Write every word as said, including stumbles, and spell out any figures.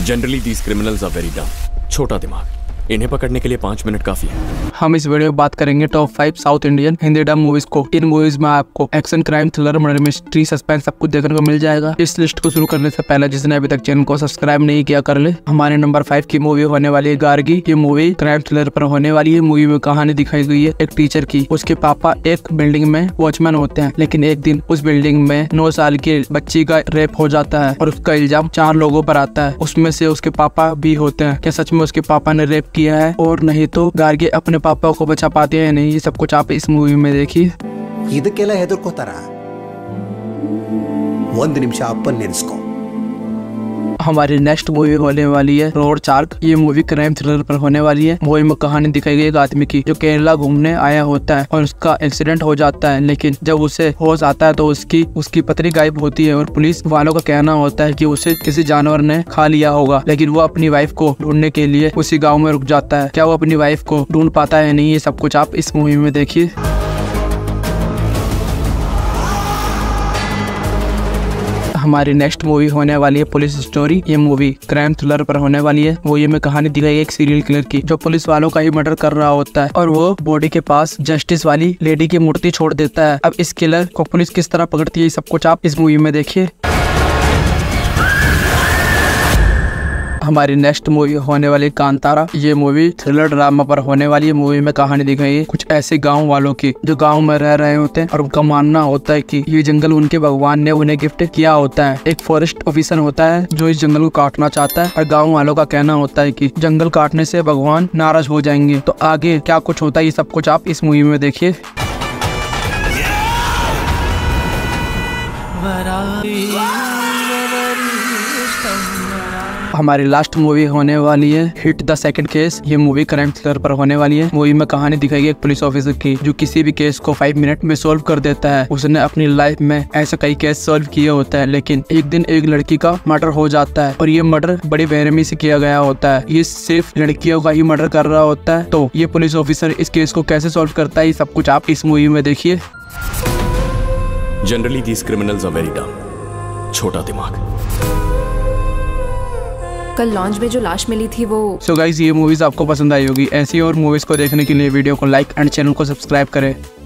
Generally these criminals are very dumb. छोटा दिमाग, इन्हें पकड़ने के लिए पाँच मिनट काफी है। हम इस वीडियो में बात करेंगे top five South Indian Hindi dub movies को। इन मूवीज में आपको action, crime, thriller, murder, mystery, suspense सब कुछ देखने को मिल जाएगा। इस लिस्ट को शुरू करने से पहले जिसने अभी तक चैनल को सब्सक्राइब नहीं किया कर ले। हमारे नंबर फाइव की मूवी होने वाली है गार्गी। ये मूवी क्राइम थ्रिलर पर होने वाली है। मूवी में कहानी दिखाई गई है एक टीचर की। उसके पापा एक बिल्डिंग में वॉचमैन होते हैं, लेकिन एक दिन उस बिल्डिंग में नौ साल की बच्ची का रेप हो जाता है और उसका इल्जाम चार लोगों पर आता है। उसमें से उसके पापा भी होते हैं। क्या सच में उसके पापा ने रेप किया है और नहीं तो गार्गी अपने पापा को बचा पाते हैं नहीं, ये सब कुछ आप इस मूवी में देखिए। ಇದಕ್ಕೆಲ್ಲ ಹೆದರ್ಕೋತಾರ ಒಂದು ನಿಮಿಷ ಅಪ್ಪನ್ ನೆನೆಸ್ಕೋ। हमारी नेक्स्ट मूवी होने वाली है रोड शार्क। ये मूवी क्राइम थ्रिलर पर होने वाली है। मूवी में कहानी दिखाई गई एक आदमी की जो केरला घूमने आया होता है और उसका एक्सीडेंट हो जाता है, लेकिन जब उसे होश आता है तो उसकी उसकी पत्नी गायब होती है और पुलिस वालों का कहना होता है कि उसे किसी जानवर ने खा लिया होगा। लेकिन वो अपनी वाइफ को ढूंढने के लिए उसी गाँव में रुक जाता है। क्या वो अपनी वाइफ को ढूंढ पाता है नहीं, ये सब कुछ आप इस मूवी में देखिए। हमारी नेक्स्ट मूवी होने वाली है पुलिस स्टोरी। ये मूवी क्राइम थ्रिलर पर होने वाली है। वो ये में कहानी दिखाई एक सीरियल किलर की जो पुलिस वालों का ही मर्डर कर रहा होता है और वो बॉडी के पास जस्टिस वाली लेडी की मूर्ति छोड़ देता है। अब इस किलर को पुलिस किस तरह पकड़ती है, सब कुछ आप इस मूवी में देखिए। हमारी नेक्स्ट मूवी होने वाली कांतारा। ये मूवी थ्रिलर ड्रामा पर होने वाली है। मूवी में कहानी दिखाई है कुछ ऐसे गांव वालों की जो गांव में रह रहे होते हैं और उनका मानना होता है कि ये जंगल उनके भगवान ने उन्हें गिफ्ट किया होता है। एक फॉरेस्ट ऑफिसर होता है जो इस जंगल को काटना चाहता है और गाँव वालों का कहना होता है कि जंगल काटने से भगवान नाराज हो जाएंगे। तो आगे क्या कुछ होता है, ये सब कुछ आप इस मूवी में देखिए। हमारी लास्ट मूवी होने वाली है हिट द सेकंड केस। ये मूवी क्राइम थ्रिलर पर होने वाली है। मूवी में कहानी दिखाई गई एक पुलिस ऑफिसर की जो किसी भी केस को फाइव मिनट में सॉल्व कर देता है। उसने अपनी लाइफ में ऐसे कई केस सॉल्व किए होता है, लेकिन एक दिन एक लड़की का मर्डर हो जाता है और ये मर्डर बड़ी बेरहमी से किया गया होता है। ये सिर्फ लड़कियों का ही मर्डर कर रहा होता है। तो ये पुलिस ऑफिसर इस केस को कैसे सॉल्व करता है, ये सब कुछ आप इस मूवी में देखिए। Generally these criminals are very dumb. छोटा दिमाग। कल लॉन्च में जो लाश मिली थी वो। सो गाइस, ये मूवीज आपको पसंद आई होगी। ऐसी और मूवीज को देखने के लिए वीडियो को लाइक एंड चैनल को सब्सक्राइब करें।